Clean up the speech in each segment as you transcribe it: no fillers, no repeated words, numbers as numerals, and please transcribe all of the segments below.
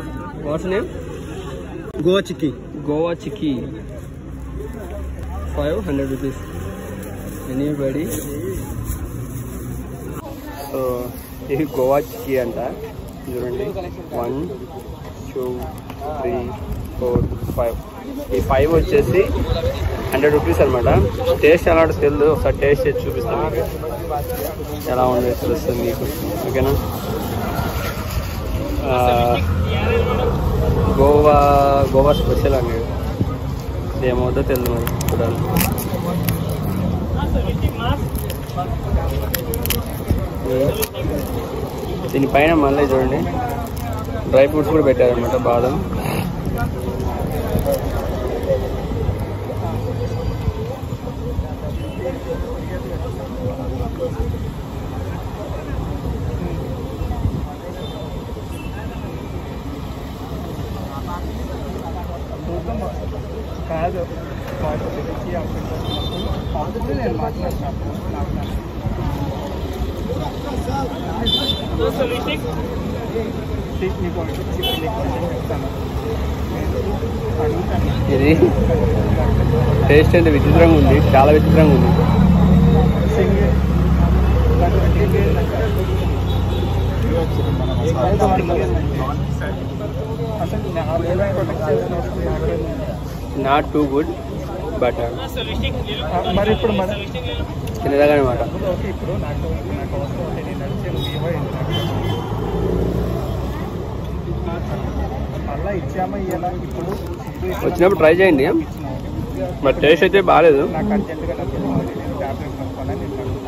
What's name? Goa Chikki. Goa Chikki. 500 rupees. Anybody? So, this is Goa Chikki anta. చూడండి 1 2 3 4 5 ఈ 5 వచ్చేసి 100 rupees అనమాట. Taste ఎలా ఉంటుందో తెలియదు, ఒకసారి టేస్ట్ చేసి చూపిస్తాను మీకు ఎలా ఉందో తెలుస్తుంది మీకు. ఓకేనా? గోవా స్పెషల్ అండి. ఏమవుతుందో తెలియదు మరి చూడాలి. దీనిపైన మళ్ళీ చూడండి డ్రై ఫ్రూట్స్ కూడా పెట్టారనమాట. బాదం, కాదు నేను మాట్లాడుతున్నాను. ఇది టేస్ట్ అంటే విచిత్రంగా ఉంది, చాలా విచిత్రంగా ఉంది. నాట్ టూ గుడ్ బట్ మరి ఇప్పుడు తినదగా అనమాట. ఇప్పుడు నాకు మళ్ళీ ఇచ్చామా ఇయ్యాలా? ఇప్పుడు వచ్చినప్పుడు ట్రై చేయండి. మరి టేస్ట్ అయితే బాగాలేదు. నాకు అర్జెంట్గా ట్యాబ్లెట్ కొనుక్కోవాలని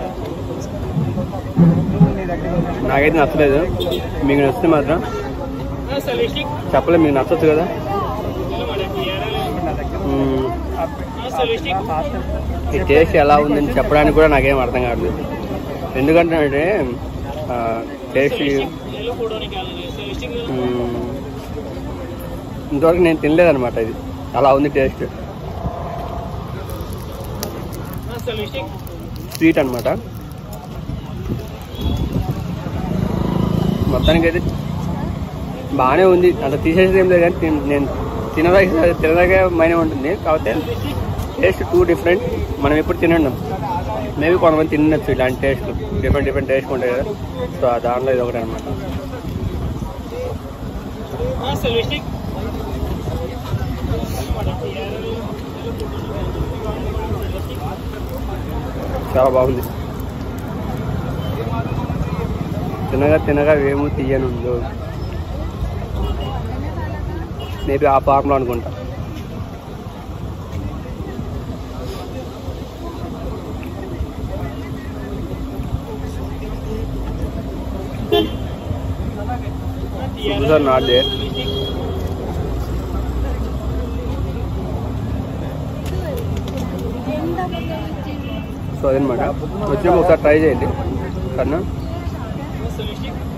నాకైతే నచ్చలేదు. మీకు నచ్చితే మాత్రం చెప్పలేదు, మీకు నచ్చచ్చు కదా. ఈ టేస్ట్ ఎలా ఉందని చెప్పడానికి కూడా నాకేం అర్థం కావట్లేదు. ఎందుకంటే టేస్ట్ ఇంతవరకు నేను తినలేదన్నమాట. ఇది అలా ఉంది టేస్ట్. స్వీట్ అనమాట. మొత్తానికైతే బాగానే ఉంది, అంత తీసేసేది ఏం లేదు. కానీ నేను తినదాకా మైనే ఉంటుంది. కాకపోతే టేస్ట్ టూ డిఫరెంట్. మనం ఎప్పుడు తినడం మేబీ కొంతమంది తినచ్చు ఇలాంటి టేస్ట్, డిఫరెంట్ టేస్ట్ ఉంటాయి కదా. సో దాంట్లో ఇది ఒకటి అనమాట. చాలా బాగుంది. తినగా ఏమో తీయని ఉందో. మేబీ ఆ ఫార్మ్లో అనుకుంటా. Not there. సో అదనమాట. వచ్చినప్పుడు ఒకసారి ట్రై చేయండి. కన్నా